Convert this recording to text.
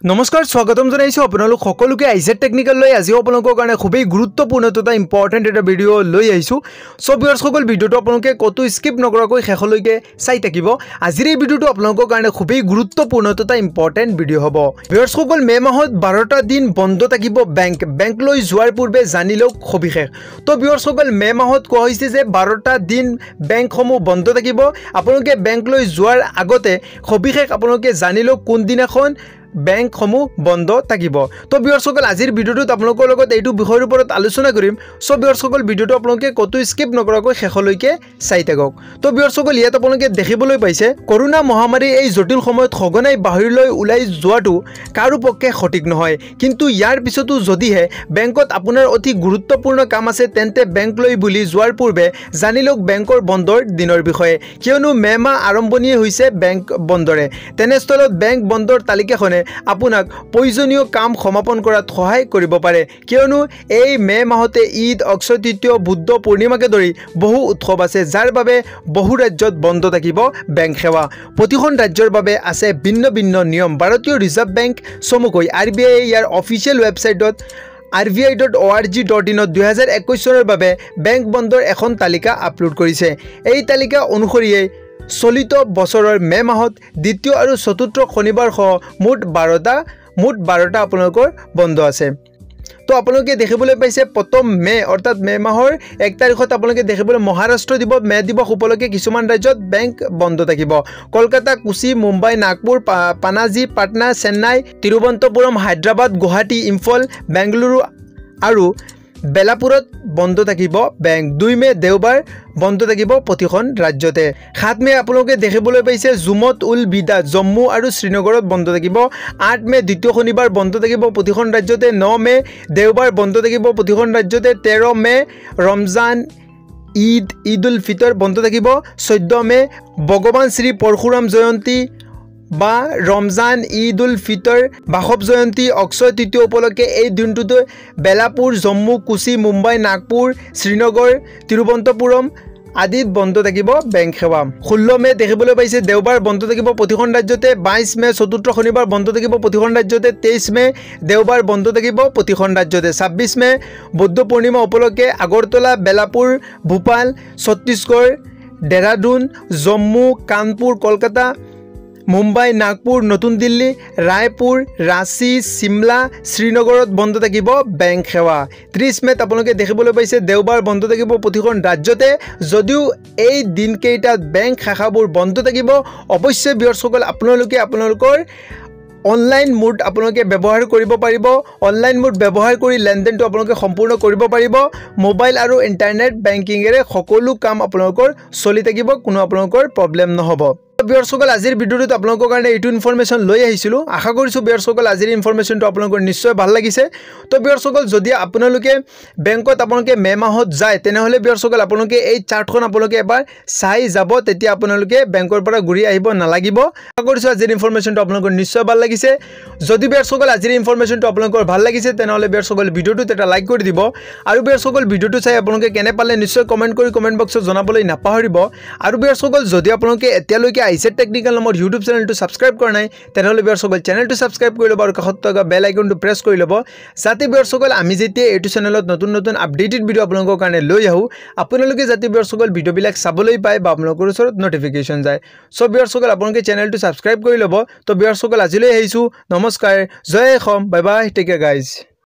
नमस्कार स्वागतम जानाइছো আপোনালোক সকলোকে আইজেড টেকনিক্যাল লৈ আজি আপোনালোকৰ কাৰণে খুবই গুৰুত্বপূৰ্ণ তথা ইম্পৰ্টেন্ট এটা ভিডিও লৈ আহিছো সো ভিউয়াৰ্স সকল ভিডিওটো আপোনালোকে কতো স্কিপ নকৰাকৈ শেষলৈকে চাই থাকিব আজিৰ এই ভিডিওটো আপোনালোকৰ কাৰণে খুবই গুৰুত্বপূৰ্ণ তথা ইম্পৰ্টেন্ট ভিডিও হ'ব ভিউয়াৰ্স সকল মে মাহত 12টা দিন বন্ধ থাকিব বেংক লৈ যোৱাৰ পূৰ্বে জানিলওক সবিশেষ তো ভিউয়াৰ্স সকল মে মাহত কোৱা হৈছে যে 12টা দিন বেংকসমূহ বন্ধ থাকিব আপোনালোকে বেংক লৈ যোৱাৰ আগতে সবিশেষ আপোনালোকে জানিলওক কোন দিনাখন बैंक समूह बंद থাকিব তো ভিউয়াৰ্স সকল আজিৰ ভিডিওটোত আপোনালোকৰ লগত এইটো বিষয়ৰ ওপৰত আলোচনা কৰিম সো ভিউয়াৰ্স সকল ভিডিওটো আপোনালোকে কতো স্কিপ নকৰাকৈ শেষলৈকে চাই থাকক তো ভিউয়াৰ্স সকল ইয়াত আপোনালোকে দেখিবলৈ পাইছে কৰোনা মহামাৰী এই জটিল সময়ত সঘনাই বাহিৰলৈ ওলাই যোৱাটো কাৰো পক্ষে সঠিক নহয় কিন্তু ইয়াৰ পিছতো যদিহে বেংকত আপোনাৰ অতি গুৰুত্বপূৰ্ণ কাম আছে তেন্তে বেংক লৈ বুলি যোৱাৰ পূৰ্বে জানিলওক বেংকৰ বন্ধৰ দিনৰ বিষয়ে কিয়নো মে মাহ আৰম্ভণিয়ে হৈছে বেংক বন্ধৰে তেনেস্থলত বেংক বন্ধৰ তালিকাখনে আপোনাক প্ৰয়োজনীয় কাম সমাপন কৰাত সহায় কৰিব পাৰে কিয়নো এই মে মাহতে ঈদ অক্ষয় তৃতীয় বুদ্ধ পূৰ্ণিমাকে ধৰি বহু উৎসৱ আছে যাৰ বাবে বহু ৰাজ্যত বন্ধ থাকিব বেংক সেৱা প্ৰতিখন ৰাজ্যৰ বাবে আছে ভিন্ন ভিন্ন নিয়ম ভাৰতীয় ৰিজাৰ্ভ বেংক চমুকৈ RBI ইয়াৰ অফিচিয়েল ৱেবছাইটত rbi.org.in 2021 চনৰ বাবে বেংক বন্ধৰ এখন তালিকা আপলোড কৰিছে এই তালিকা অনুসৰি চলিত বছৰৰ মে মাহত দ্বিতীয় আৰু চতুৰ্থ শনিবাৰ সহ মুঠ 12টা আপোনালোকৰ বন্ধ আছে তো আপোনালোকে দেখিবলৈ পাইছে প্ৰথম মে অৰ্থাৎ মে মাহৰ 1 তাৰিখত আপোনালোকে দেখিবলৈ মহাৰাষ্ট্ৰ দিৱস মে দিৱস উপলক্ষে কিছুমান ৰাজ্যত বেংক বন্ধ থাকিব কলকাতা কোচি মুম্বাই নাগপুৰ পানাজী পাটনা চেন্নাই তিৰুৱন্তপুৰম হায়দৰাবাদ গুৱাহাটী ইম্ফল বেংগালুৰু আৰু বেলাপুৰত বন্ধ থাকিব বেংক 2 মে দেওবাৰ বন্ধ থাকিব প্ৰতিখন ৰাজ্যতে 7 মে আপোনালোকে দেখিবলৈ পাইছে জুমত উল বিদা জম্মু আৰু শ্ৰীনগৰত বন্ধ থাকিব 8 মে দ্বিতীয় শনিবাৰ বন্ধ থাকিব প্ৰতিখন ৰাজ্যতে 9 মে দেওবাৰ বন্ধ থাকিব প্ৰতিখন ৰাজ্যতে 13 মে ৰমজান ঈদ উল ফিতৰ বন্ধ থাকিব 14 মে ভগৱান শ্ৰী পৰশুৰাম জয়ন্তী বা ৰমজান ঈদ উল ফিতৰ বাসৱ জয়ন্তী অক্ষয় তৃতীয় উপলক্ষে এই দিনটোতে বেলাপুৰ জম্মু কোচি মুম্বাই নাগপুৰ শ্ৰীনগৰ তিৰুৱন্তপুৰম আদিত বন্ধ থাকিব বেংক সেৱা 16 মে দেখিবলৈ পাইছে দেওবাৰ বন্ধ থাকিব প্ৰতিখন ৰাজ্যতে 22 মে চতুৰ্থ শনিবাৰ বন্ধ থাকিব প্ৰতিখন ৰাজ্যতে 23 মে দেওবাৰ বন্ধ থাকিব প্ৰতিখন ৰাজ্যতে 26 মে বুদ্ধ পূৰ্ণিমা উপলক্ষে আগৰতলা বেলাপুৰ ভূপাল ছত্তীশগড় দেহৰাদুন জম্মু কানপুৰ কলকাতা মুম্বাই নাগপুৰ নতুন দিল্লী ৰায়পুৰ ৰাঁচী চিমলা শ্ৰীনগৰত বন্ধ থাকিব বেংক সেৱা 30 মেত আপোনালোকে দেখিবলৈ পাইছে দেওবাৰ বন্ধ থাকিব প্ৰতিখন ৰাজ্যতে যদিও এই দিনকেইটাত বেংক শাখাবোৰ বন্ধ থাকিব অৱশ্যে ভিউয়াৰ্সকল আপোনালোকে আপোনালোকৰ অনলাইন মোড আপোনালোকে ব্যৱহাৰ কৰিব পাৰিব অনলাইন মোড ব্যৱহাৰ কৰি লেনদেনটো আপোনালোকে সম্পূৰ্ণ কৰিব পাৰিব মোবাইল আৰু ইন্টাৰনেট বেংকিংৰে সকলো কাম আপোনালোকৰ চলি থাকিব কোনো আপোনালোকৰ প্ৰবলেম নহব ভিউয়াৰ্সকল আজিৰ ভিডিওটোত আপোনালোকৰ কাৰণে এইটো ইনফৰমেশন লৈ আহিছিলো আশা কৰিছো ভিউয়াৰ্সকল আজিৰ ইনফৰমেশনটো আপোনালোকৰ নিশ্চয় ভাল লাগিছে তো ভিউয়াৰ্সকল যদি আপোনালোকে বেংকত আপোনালোকে মে মাহত যায় তেনেহলে ভিউয়াৰ্সকল আপোনালোকে এই চাৰ্টখন আপোনালোকে এবাৰ চাই যাব তেতিয়া আপোনালোকে বেংকৰ পৰা ঘূৰি আহিব নালাগিব আশা কৰিছো আজিৰ ইনফৰমেশনটো আপোনালোকৰ নিশ্চয় ভাল লাগিছে যদি ভিউয়াৰ্সকল আজিৰ ইনফৰমেশনটো আপোনালোকৰ ভাল লাগিছে তেনেহলে ভিউয়াৰ্সকল ভিডিওটোত এটা লাইক কৰি দিব আৰু ভিউয়াৰ্সকল ভিডিওটো চাই আপোনালোকে কেনে পালে নিশ্চয় কমেন্ট কৰি কমেন্ট বক্সত জনাবলৈ নাপাহৰিব আৰু ভিউয়াৰ্সকল যদি আপোনালোকে এতিয়ালৈকে আইজেড টেকনিক্যাল নামৰ ইউটিউব চেনেলটো সাবস্ক্ৰাইব কৰা নাই তেনেহলে ভিউয়াৰ্সকল চেনেলটো সাবস্ক্ৰাইব কৰি লব আৰু কাষত থকা বেল আইকনটো প্ৰেছ কৰি লব যাতে ভিউয়াৰ্সকল আমি যেতিয়া এইটো চেনেলত নতুন নতুন আপডেটেড ভিডিও আপোনালোকৰ কাৰণে লৈ আহো আপোনালোকে যাতে ভিউয়াৰ্সকল ভিডিওবিলাক চাবলৈ পায় বা আপোনালোকৰ ওচৰত নটিফিকেশন যায় সো ভিউয়াৰ্সকল আপোনালোকে চেনেলটো সাবস্ক্ৰাইব কৰি লব তো ভিউয়াৰ্সকল আজিলৈ আহিছো নমস্কাৰ জয় Assam bye bye take care guys